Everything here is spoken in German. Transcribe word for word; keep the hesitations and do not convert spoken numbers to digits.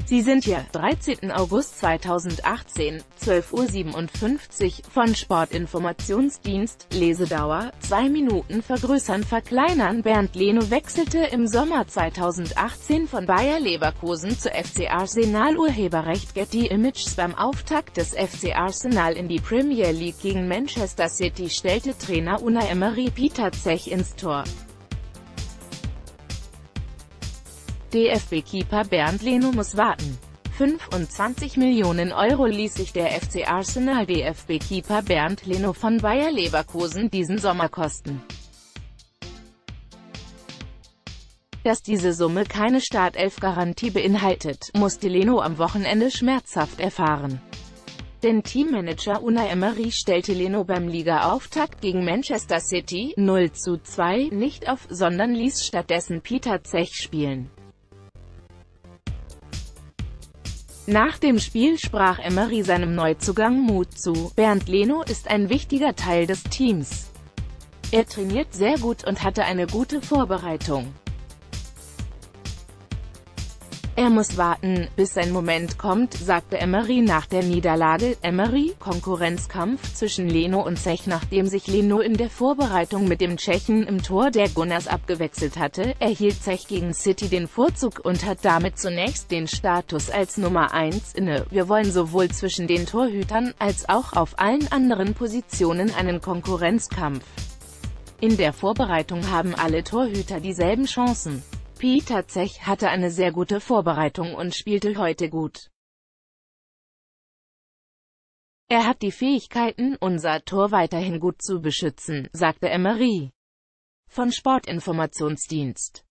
Sie sind hier, dreizehnten August zweitausendachtzehn, zwölf Uhr siebenundfünfzig, von Sportinformationsdienst, Lesedauer, zwei Minuten vergrößern verkleinern. Bernd Leno wechselte im Sommer zweitausendachtzehn von Bayer Leverkusen zu F C Arsenal. Urheberrecht Getty Images. Beim Auftakt des F C Arsenal in die Premier League gegen Manchester City stellte Trainer Unai Emery Petr Cech ins Tor. D F B-Keeper Bernd Leno muss warten. fünfundzwanzig Millionen Euro ließ sich der F C Arsenal D F B-Keeper Bernd Leno von Bayer Leverkusen diesen Sommer kosten. Dass diese Summe keine Startelf-Garantie beinhaltet, musste Leno am Wochenende schmerzhaft erfahren. Denn Teammanager Unai Emery stellte Leno beim Liga-Auftakt gegen Manchester City null zu zwei nicht auf, sondern ließ stattdessen Petr Cech spielen. Nach dem Spiel sprach Emery seinem Neuzugang Mut zu. Bernd Leno ist ein wichtiger Teil des Teams. Er trainiert sehr gut und hatte eine gute Vorbereitung. Er muss warten, bis sein Moment kommt, sagte Emery nach der Niederlage. Emery, Konkurrenzkampf zwischen Leno und Cech. Nachdem sich Leno in der Vorbereitung mit dem Tschechen im Tor der Gunners abgewechselt hatte, erhielt Cech gegen City den Vorzug und hat damit zunächst den Status als Nummer eins inne. Wir wollen sowohl zwischen den Torhütern, als auch auf allen anderen Positionen einen Konkurrenzkampf. In der Vorbereitung haben alle Torhüter dieselben Chancen. Petr Cech hatte eine sehr gute Vorbereitung und spielte heute gut. Er hat die Fähigkeiten, unser Tor weiterhin gut zu beschützen, sagte Emery. Von Sportinformationsdienst.